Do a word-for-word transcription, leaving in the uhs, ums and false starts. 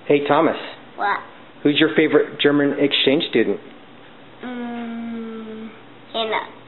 Hey, Thomas. What? Who's your favorite German exchange student? Mm, Hannah.